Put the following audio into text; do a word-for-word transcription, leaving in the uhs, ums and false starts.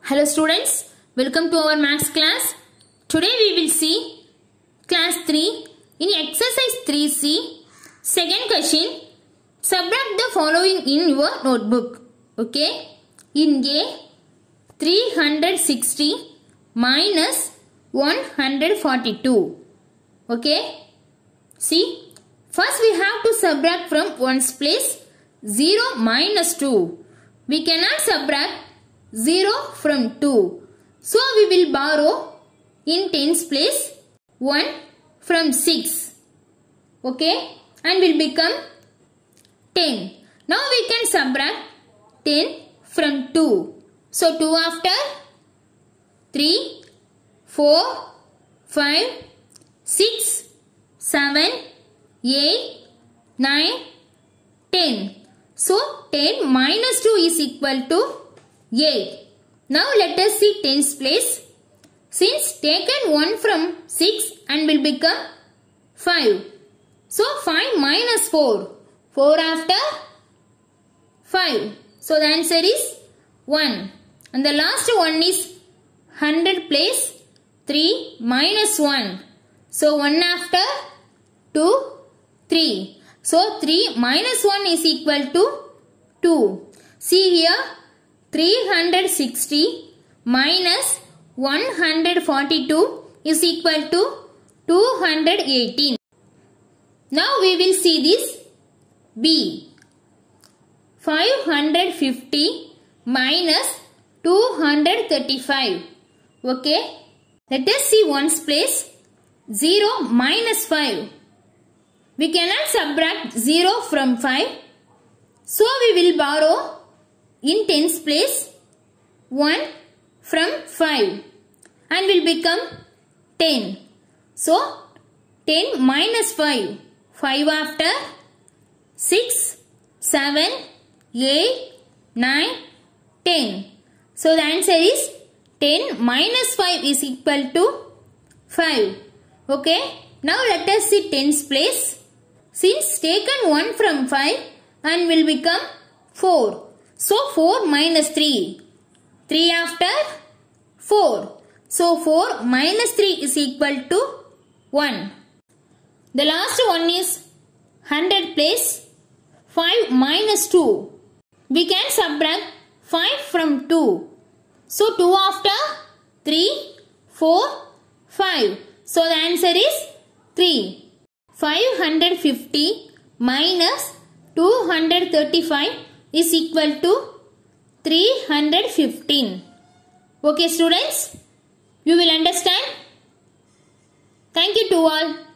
Hello students, welcome to our maths class. Today we will see class three in exercise three C. Second question, subtract the following in your notebook. Okay, in A, three hundred sixty minus one hundred forty-two. Okay, see, first we have to subtract from ones place zero minus two. We cannot subtract zero from two. So we will borrow in tens place one from six. Okay, and will become ten. Now we can subtract ten from two. So two after three, four, five, six, seven, eight, nine, ten. So ten minus two is equal to eight. Now let us see tens place. Since taken one from six and will become five. So five minus four. four after five. So the answer is one. And the last one is one hundred place three minus one. So one after two, three. So three minus one is equal to two. See here, three hundred sixty minus one hundred forty-two is equal to two hundred eighteen. Now we will see this B. five hundred fifty minus two hundred thirty-five. Okay. Let us see ones place. zero minus five. We cannot subtract zero from five. So we will borrow in tens place one from five and will become ten. So ten minus five. five after six, seven, eight, nine, ten. So the answer is ten minus five is equal to five. Okay. Now let us see tens place. Since taken one from five and will become four. So four minus three. three after four. So four minus three is equal to one. The last one is one hundred place five minus two. We can subtract five from two. So two after three, four, five. So the answer is three. five hundred fifty minus two hundred thirty-five is equal to three hundred fifteen. Okay students, you will understand. Thank you to all.